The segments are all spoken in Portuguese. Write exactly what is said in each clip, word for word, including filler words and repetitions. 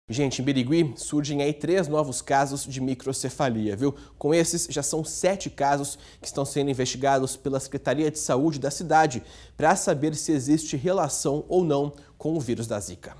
Gente, em Birigui surgem aí três novos casos de microcefalia, viu? Com esses, já são sete casos que estão sendo investigados pela Secretaria de Saúde da cidade para saber se existe relação ou não com o vírus da Zika.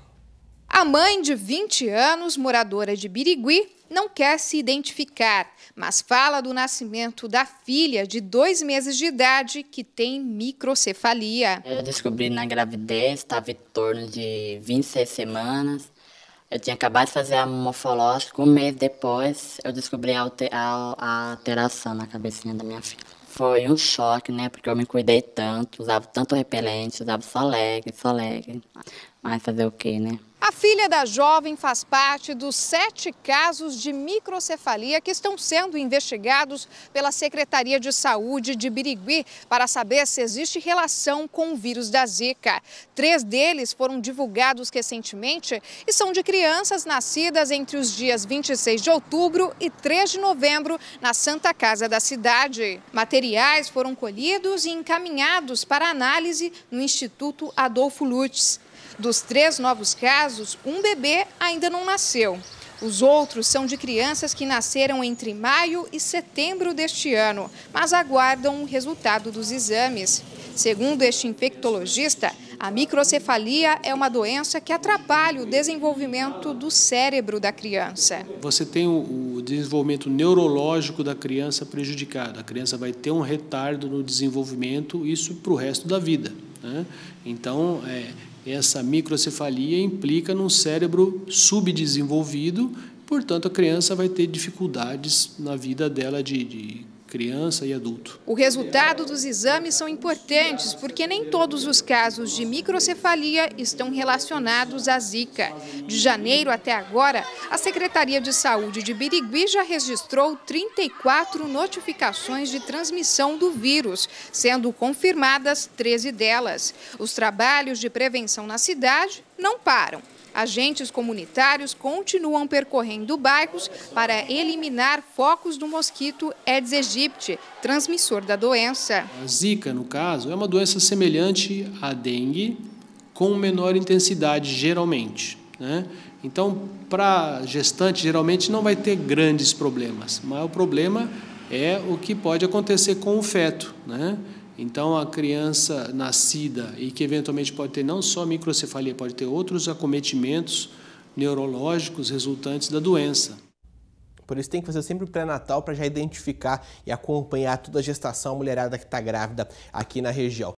A mãe de vinte anos, moradora de Birigui, não quer se identificar, mas fala do nascimento da filha de dois meses de idade que tem microcefalia. Eu descobri na gravidez, estava em torno de vinte e seis semanas. Eu tinha acabado de fazer a morfológica, um mês depois eu descobri a, alter, a, a alteração na cabecinha da minha filha. Foi um choque, né, porque eu me cuidei tanto, usava tanto repelente, usava só leg, só leg, mas fazer o quê, né? A filha da jovem faz parte dos sete casos de microcefalia que estão sendo investigados pela Secretaria de Saúde de Birigui para saber se existe relação com o vírus da Zika. Três deles foram divulgados recentemente e são de crianças nascidas entre os dias vinte e seis de outubro e três de novembro na Santa Casa da cidade. Materiais foram colhidos e encaminhados para análise no Instituto Adolfo Lutz. Dos três novos casos, um bebê ainda não nasceu. Os outros são de crianças que nasceram entre maio e setembro deste ano, mas aguardam o resultado dos exames. Segundo este infectologista, a microcefalia é uma doença que atrapalha o desenvolvimento do cérebro da criança. Você tem o desenvolvimento neurológico da criança prejudicado. A criança vai ter um retardo no desenvolvimento, isso para o resto da vida, né? Então, é, essa microcefalia implica num cérebro subdesenvolvido, portanto a criança vai ter dificuldades na vida dela de, de criança e adulto. O resultado dos exames são importantes porque nem todos os casos de microcefalia estão relacionados à Zika. De janeiro até agora, a Secretaria de Saúde de Birigui já registrou trinta e quatro notificações de transmissão do vírus, sendo confirmadas treze delas. Os trabalhos de prevenção na cidade não param. Agentes comunitários continuam percorrendo bairros para eliminar focos do mosquito Aedes aegypti, transmissor da doença. A Zika, no caso, é uma doença semelhante à dengue, com menor intensidade, geralmente, né? Então, para gestante, geralmente não vai ter grandes problemas, mas o problema é o que pode acontecer com o feto, né? Então, a criança nascida e que eventualmente pode ter não só microcefalia, pode ter outros acometimentos neurológicos resultantes da doença. Por isso tem que fazer sempre o pré-natal para já identificar e acompanhar toda a gestação mulherada que está grávida aqui na região.